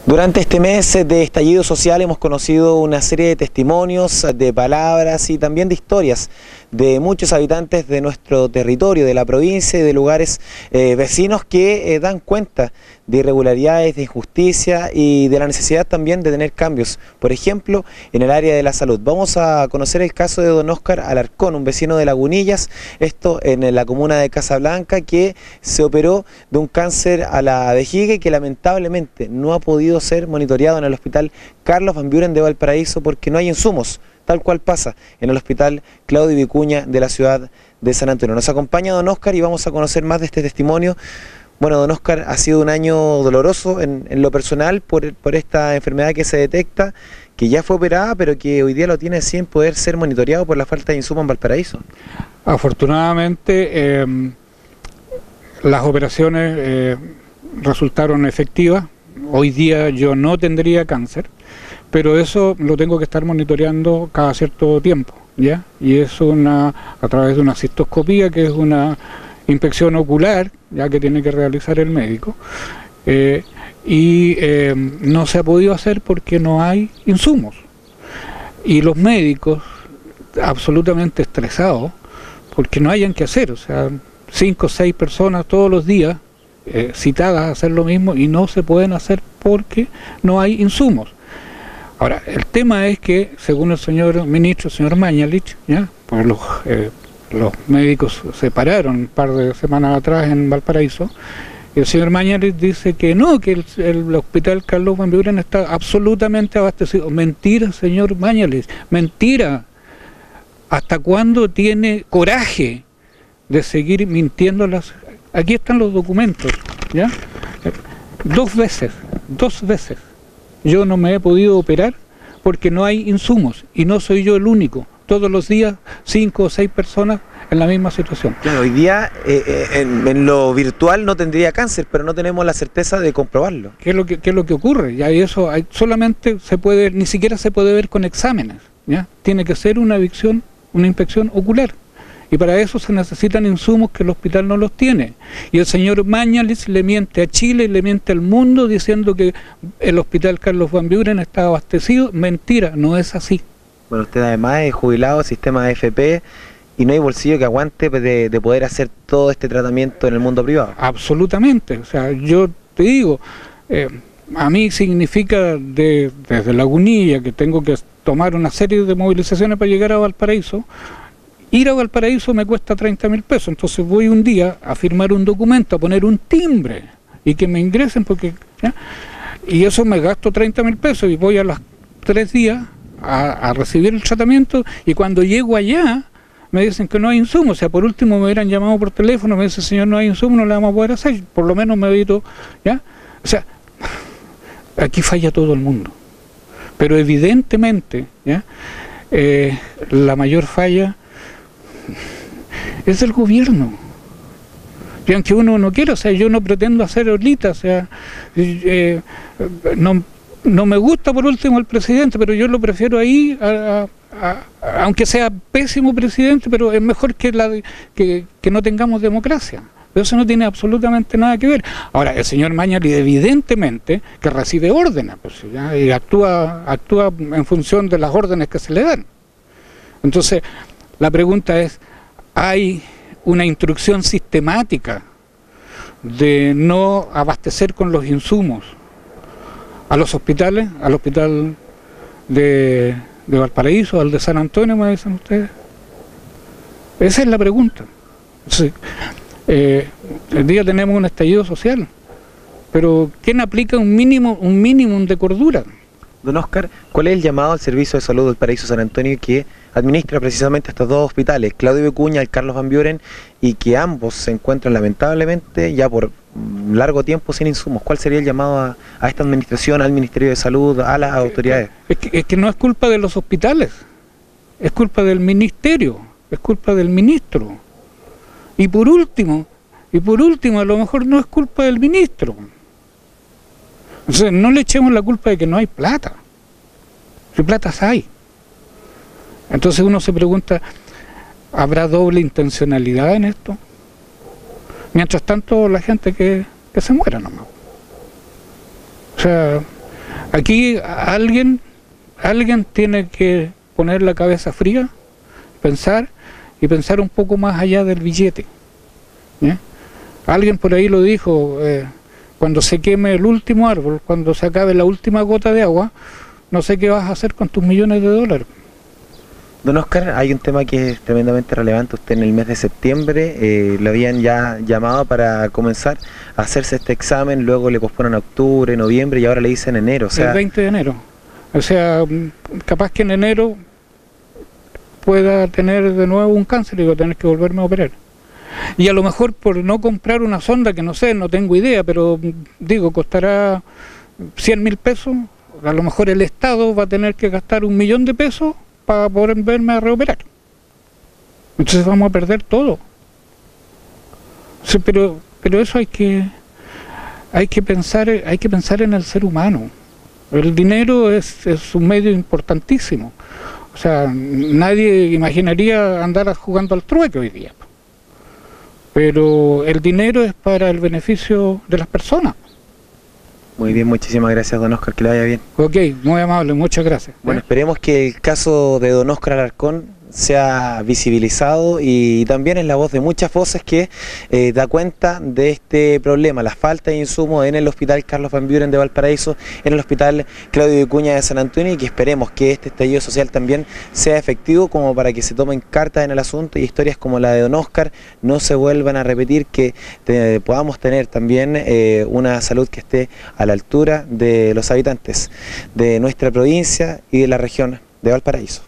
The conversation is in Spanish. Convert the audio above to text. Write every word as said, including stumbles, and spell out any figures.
Durante este mes de estallido social hemos conocido una serie de testimonios, de palabras y también de historias de muchos habitantes de nuestro territorio, de la provincia y de lugares eh, vecinos que eh, dan cuenta de irregularidades, de injusticia y de la necesidad también de tener cambios, por ejemplo, en el área de la salud. Vamos a conocer el caso de don Óscar Alarcón, un vecino de Lagunillas, esto en la comuna de Casablanca, que se operó de un cáncer a la vejiga y que lamentablemente no ha podido ser monitoreado en el hospital Carlos Van Buren de Valparaíso porque no hay insumos, tal cual pasa en el hospital Claudio Vicuña de la ciudad de San Antonio. Nos acompaña don Óscar y vamos a conocer más de este testimonio. Bueno, don Óscar, ha sido un año doloroso en, en lo personal por, por esta enfermedad que se detecta, que ya fue operada, pero que hoy día lo tiene sin poder ser monitoreado por la falta de insumos en Valparaíso. Afortunadamente, eh, las operaciones eh, resultaron efectivas. Hoy día yo no tendría cáncer, pero eso lo tengo que estar monitoreando cada cierto tiempo, ¿ya? Y es una a través de una cistoscopía, que es una inspección ocular, ya que tiene que realizar el médico, eh, y eh, no se ha podido hacer porque no hay insumos. Y los médicos absolutamente estresados porque no hayan que hacer, o sea, cinco o seis personas todos los días Eh, citadas a hacer lo mismo y no se pueden hacer porque no hay insumos. Ahora, el tema es que, según el señor ministro, el señor Mañalich, ¿ya? Pues los, eh, los médicos se pararon un par de semanas atrás en Valparaíso, y el señor Mañalich dice que no, que el, el hospital Carlos Van Buren está absolutamente abastecido. Mentira, señor Mañalich, mentira. ¿Hasta cuándo tiene coraje de seguir mintiendo las... Aquí están los documentos, ¿ya? Dos veces, dos veces, yo no me he podido operar porque no hay insumos, y no soy yo el único. Todos los días, cinco o seis personas en la misma situación. Claro, hoy día eh, eh, en, en lo virtual no tendría cáncer, pero no tenemos la certeza de comprobarlo. ¿Qué es lo que, qué es lo que ocurre? Ya, y eso hay, solamente se puede, ni siquiera se puede ver con exámenes, ¿ya? Tiene que ser una visión, una inspección ocular. Y para eso se necesitan insumos que el hospital no los tiene. Y el señor Mañalich le miente a Chile y le miente al mundo diciendo que el hospital Carlos Van Buren está abastecido. Mentira, no es así. Bueno, usted además es jubilado, sistema A F P, y no hay bolsillo que aguante de, de poder hacer todo este tratamiento en el mundo privado. Absolutamente. O sea, yo te digo, eh, a mí significa de, desde Lagunilla, que tengo que tomar una serie de movilizaciones para llegar a Valparaíso. Ir a Valparaíso me cuesta treinta mil pesos, entonces voy un día a firmar un documento, a poner un timbre y que me ingresen, porque ¿ya? Y eso me gasto treinta mil pesos y voy a los tres días a, a recibir el tratamiento, y cuando llego allá me dicen que no hay insumos. O sea, por último me hubieran llamado por teléfono, me dice, señor, no hay insumos, no le vamos a poder hacer, por lo menos me evito, ¿ya? O sea, aquí falla todo el mundo, pero evidentemente, ¿ya? Eh, la mayor falla es el gobierno. Y aunque uno no quiera, o sea, yo no pretendo hacer ahorita, o sea, eh, no, no me gusta por último el presidente, pero yo lo prefiero ahí, a, a, a, aunque sea pésimo presidente, pero es mejor que, la, que, que no tengamos democracia. Pero eso no tiene absolutamente nada que ver. Ahora, el señor Mañalich evidentemente que recibe órdenes, pues, ¿ya? Y actúa, actúa en función de las órdenes que se le dan. Entonces, la pregunta es, ¿hay una instrucción sistemática de no abastecer con los insumos a los hospitales, al hospital de, de Valparaíso, al de San Antonio, me dicen ustedes? Esa es la pregunta. Entonces, eh, el día tenemos un estallido social, pero ¿quién aplica un mínimo, un mínimo de cordura? Don Óscar, ¿cuál es el llamado al Servicio de Salud del Paraíso San Antonio que administra precisamente estos dos hospitales, Claudio Vicuña y el Carlos Van Buren, y que ambos se encuentran lamentablemente ya por largo tiempo sin insumos? ¿Cuál sería el llamado a, a esta administración, al Ministerio de Salud, a las autoridades? Es que, es que no es culpa de los hospitales, es culpa del ministerio, es culpa del ministro. Y por último, y por último, a lo mejor no es culpa del ministro. Entonces, no le echemos la culpa de que no hay plata. Si platas hay. Entonces uno se pregunta, ¿habrá doble intencionalidad en esto? Mientras tanto, la gente que, que se muera nomás. O sea, Aquí alguien, alguien tiene que poner la cabeza fría, pensar y pensar un poco más allá del billete. ¿Eh? Alguien por ahí lo dijo, eh, cuando se queme el último árbol, cuando se acabe la última gota de agua, no sé qué vas a hacer con tus millones de dólares. Don Oscar, hay un tema que es tremendamente relevante. Usted en el mes de septiembre eh, lo habían ya llamado para comenzar a hacerse este examen, luego le posponen a octubre, noviembre y ahora le dicen enero. O sea, el veinte de enero. O sea, capaz que en enero pueda tener de nuevo un cáncer y voy a tener que volverme a operar. Y a lo mejor por no comprar una sonda, que no sé, no tengo idea, pero digo, costará cien mil pesos, a lo mejor el Estado va a tener que gastar un millón de pesos para poder verme a reoperar. Entonces vamos a perder todo. Sí, pero, pero eso hay que, hay que pensar, hay que pensar en el ser humano. El dinero es, es un medio importantísimo. O sea, nadie imaginaría andar jugando al trueque hoy día. Pero el dinero es para el beneficio de las personas. Muy bien, muchísimas gracias, don Oscar, que le vaya bien. Ok, muy amable, muchas gracias. Bueno, esperemos que el caso de don Oscar Alarcón sea visibilizado y también es la voz de muchas voces que eh, da cuenta de este problema, la falta de insumos en el Hospital Carlos Van Buren de Valparaíso, en el Hospital Claudio Vicuña de San Antonio, y que esperemos que este estallido social también sea efectivo como para que se tomen cartas en el asunto y historias como la de don Oscar no se vuelvan a repetir, que te, podamos tener también eh, una salud que esté a la altura de los habitantes de nuestra provincia y de la región de Valparaíso.